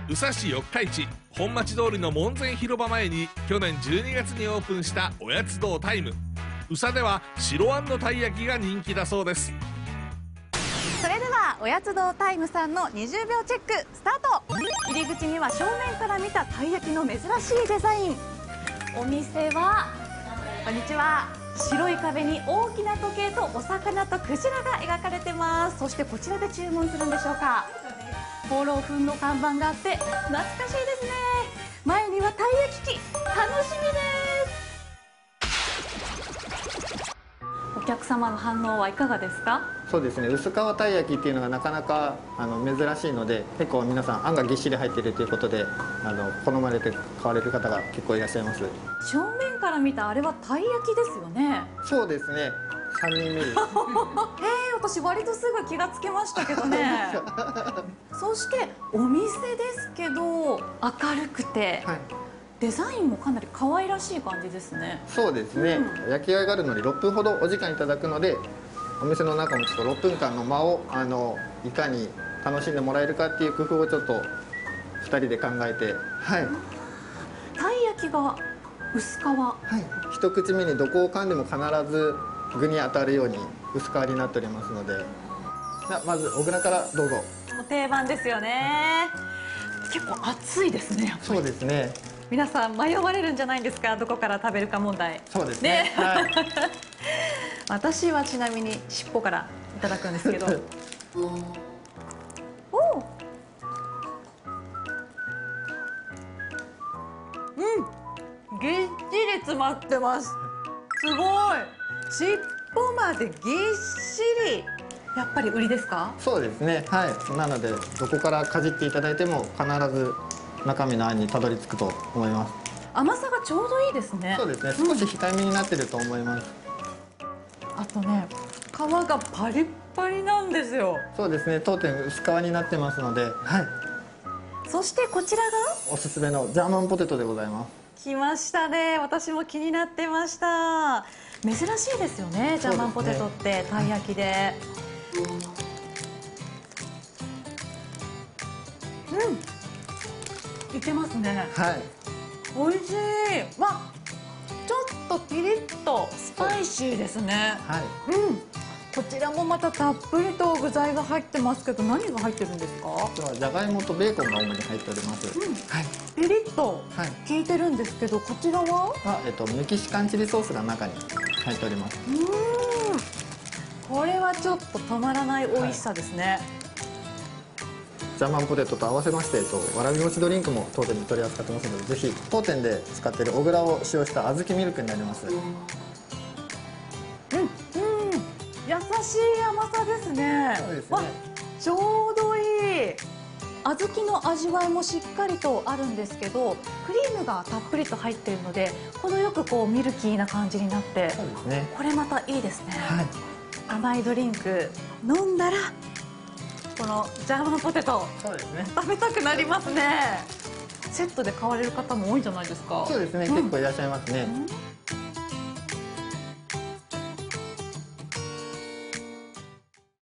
宇佐市四日市本町通りの門前広場前に去年12月にオープンしたおやつ堂タイム。宇佐では白あんのたい焼きが人気だそうです。 それではおやつ堂タイムさんの20秒チェックスタート。入り口には正面から見たたい焼きの珍しいデザイン。お店はこんにちは、白い壁に大きな時計とお魚とクジラが描かれてます。そしてこちらで注文するんでしょうか。放浪粉の看板があって懐かしいですね。前にはたい焼き器、楽しみです。お客様の反応はいかがですか？ そうですね、薄皮たい焼きっていうのがなかなか珍しいので、結構皆さんあんがぎっしり入っているということで好まれて買われる方が結構いらっしゃいます。 正面から見たあれはたい焼きですよね。 そうですね、3人目です。 私割とすぐ気がつけましたけどね。そしてお店ですけど明るくて、はい、デザインもかなり可愛らしい感じですね。 そうですね、焼き上がるのに6分ほどお時間いただくので、お店の中もちょっと6分間の間をいかに楽しんでもらえるかっていう工夫をちょっと2人で考えて、はい、 たい焼きが薄皮、はい、 一口目にどこを噛んでも必ず具に当たるように薄皮になっておりますので。じゃあまず小倉からどうぞ。 もう定番ですよね。結構熱いですね。 そうですね、 皆さん迷われるんじゃないんですか、どこから食べるか問題。 そうですね、はい、 私はちなみに尻尾からいただくんですけどおぎっちり詰まってます。すごい、尻尾までぎっしり。やっぱり売りですか？ そうですね、はい、なのでどこからかじっていただいても必ず中身のあんにたどり着くと思います。 甘さがちょうどいいですね。 そうですね、少し控えめになってると思います。 あとね、皮がパリッパリなんですよ。 そうですね、当店薄皮になってますので、はい。 そしてこちらがおすすめのジャーマンポテトでございます。 来ましたね。私も気になってました。珍しいですよね、ジャーマンポテトってたい焼きで。いけますね。 はい。 美味しい。まあ、ちょっとピリッとスパイシーですね。 はい。 こちらもまたたっぷりと具材が入ってますけど、何が入ってるんですか？ 今日はじゃがいもとベーコンが主に入っております。 はい。ピリッと効いてるんですけど、こちらは？ メキシカンチリソースが中に入っております。 これはちょっと止まらない美味しさですね。 ジャーマンポテトと合わせまして、わらび餅ドリンクも当店で取り扱ってますので、ぜひ当店で使っている小倉を使用した小豆ミルクになります。 優しい甘さですね。 そうですね。 ちょうどいい。小豆の味わいもしっかりとあるんですけど、クリームがたっぷりと入っているので、程よくこうミルキーな感じになって、 そうですね、 これまたいいですね。 はい、 甘いドリンク飲んだらこのジャーマンポテト、 そうですね、 食べたくなりますね。セットで買われる方も多いんじゃないですか？ そうですね、結構いらっしゃいますね。